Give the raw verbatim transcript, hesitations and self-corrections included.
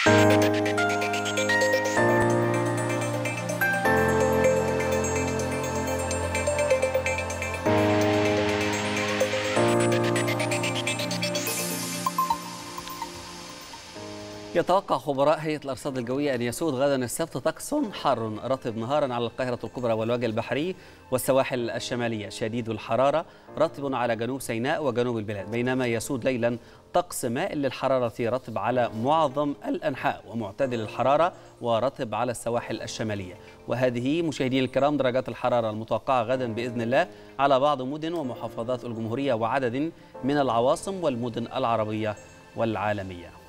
يتوقع خبراء هيئة الأرصاد الجوية أن يسود غدا السبت طقس حار رطب نهارا على القاهرة الكبرى والوجه البحري والسواحل الشمالية، شديد الحرارة رطب على جنوب سيناء وجنوب البلاد، بينما يسود ليلا طقس مائل للحرارة رطب على معظم الأنحاء ومعتدل الحرارة ورطب على السواحل الشمالية. وهذه مشاهدينا الكرام درجات الحرارة المتوقعة غدا بإذن الله على بعض مدن ومحافظات الجمهورية وعدد من العواصم والمدن العربية والعالمية.